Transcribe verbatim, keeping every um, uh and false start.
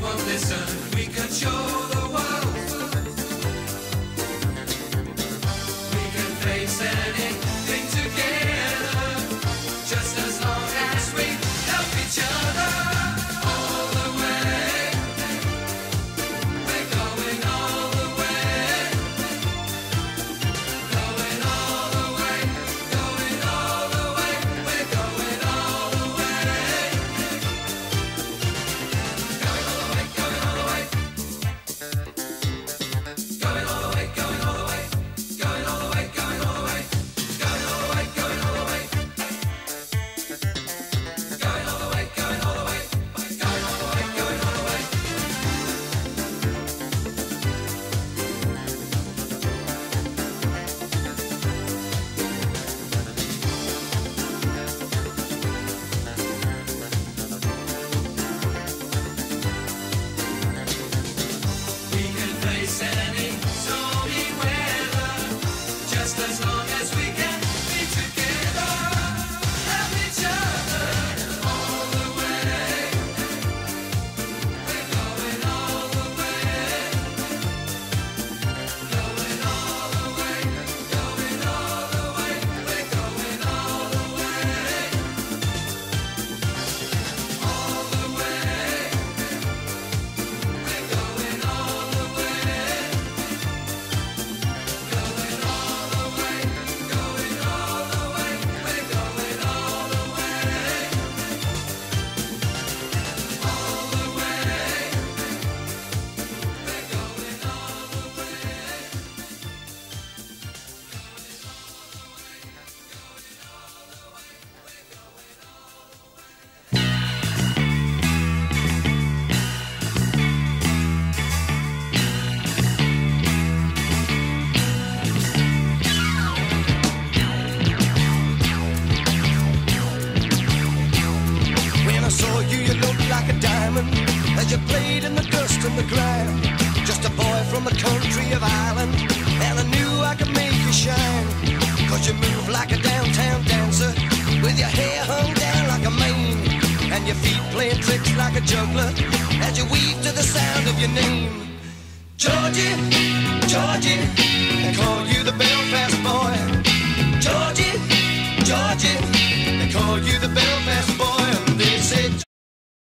won't listen, we can show the world. We can face anything together, just as long as we help each other. All the way, we're going all the way. Going all the way, going all the way, we're going all the way. Going all the way, going all the way. Going all the way, going all the way. Going all the way, going all the way. Going all the way, going all the way. Going all the way, going all the way. Going all the way, going all the way. We can face any stormy weather, just as long as we can be together. Help each other all the way. We're going all the way. Going all the way. Going all the way. We're going all the way. All the way. We're going all the way. Going all the way. Going all the way. We're going all the way. All the way. We're going all the way. When I saw you, you looked like a diamond as you played in the dust and the grime. Just a boy from the country of Ireland, and I knew I could make you shine. Cause you move like a downtown dancer, with your hair hung down like a mane, and your feet playing tricks like a juggler, as you weave to the sound of your name. Georgie, Georgie, they call you the Belfast boy. Georgie, Georgie, they call you the Belfast